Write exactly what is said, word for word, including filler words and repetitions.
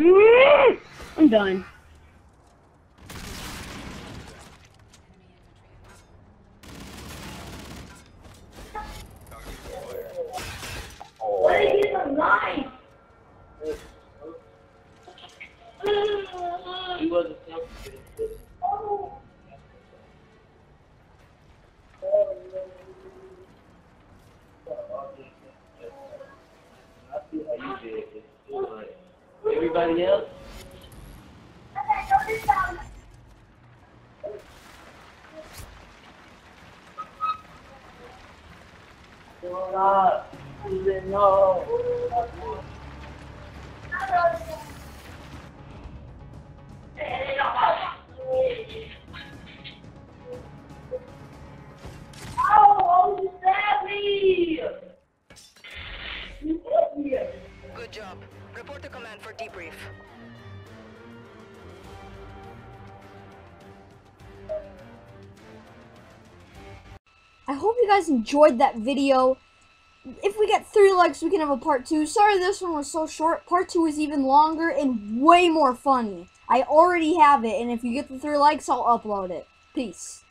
I'm done. What are you doing live? He wasn't self-sufficient. Oh. I see how you did it. Like everybody else. No. Oh, Savvy! Good job. Report to command for debrief. I hope you guys enjoyed that video. If we get three likes, we can have a part two. Sorry this one was so short. Part two is even longer and way more funny. I already have it, and if you get the three likes, I'll upload it. Peace.